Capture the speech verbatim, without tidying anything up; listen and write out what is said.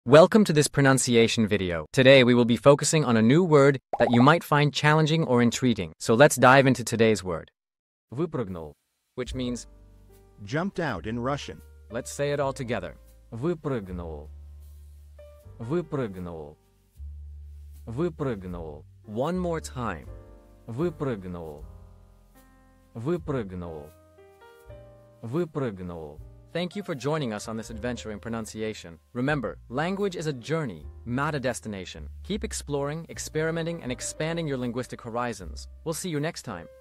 Welcome to this pronunciation video. Today we will be focusing on a new word that you might find challenging or intriguing. So let's dive into today's word. Выпрыгнул, which means jumped out in Russian. Let's say it all together. Выпрыгнул. Выпрыгнул. Выпрыгнул. One more time. Выпрыгнул. Выпрыгнул. Выпрыгнул. Thank you for joining us on this adventure in pronunciation. Remember, language is a journey, not a destination. Keep exploring, experimenting, and expanding your linguistic horizons. We'll see you next time.